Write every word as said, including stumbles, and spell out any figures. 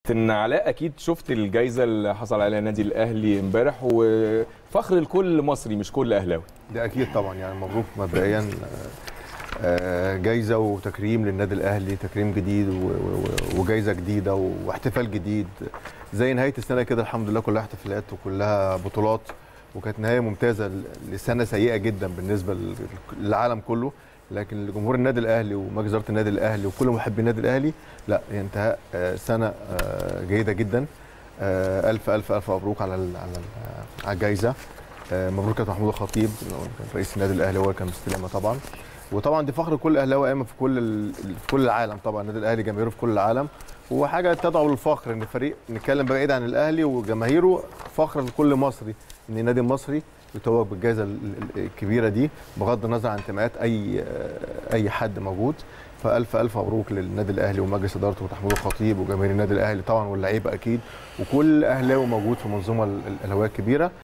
كابتن علاء، اكيد شفت الجائزه اللي حصل عليها النادي الاهلي امبارح، وفخر لكل مصري مش كل اهلاوي. ده اكيد طبعا، يعني مبروك مبدئيا، جايزه وتكريم للنادي الاهلي، تكريم جديد وجايزه جديده واحتفال جديد زي نهايه السنه كده. الحمد لله كلها احتفالات وكلها بطولات، وكانت نهايه ممتازه لسنه سيئه جدا بالنسبه للعالم كله، لكن لجمهور النادي الاهلي ومجلس اداره النادي الاهلي وكل محبي النادي الاهلي لا، انتهاء سنه جيده جدا. الف الف الف مبروك على على الجائزه. مبروك كابتن محمود الخطيب رئيس النادي الاهلي، هو كان مستلمها طبعا، وطبعا دي فخر كل اهلاوي قايمه في كل في كل العالم. طبعا النادي الاهلي جماهيره في كل العالم، وحاجه تدعو للفخر ان فريق نتكلم بعيد عن الاهلي وجماهيره، فخر لكل مصري ان النادي المصري يتوج بالجائزه الكبيره دي بغض النظر عن انتماءات اي اي حد موجود. فالف الف مبروك للنادي الاهلي ومجلس ادارته ومحمود الخطيب وجماهير النادي الاهلي طبعا واللعيبه اكيد، وكل اهلاوي موجود في المنظومه الاهلاويه الكبيره.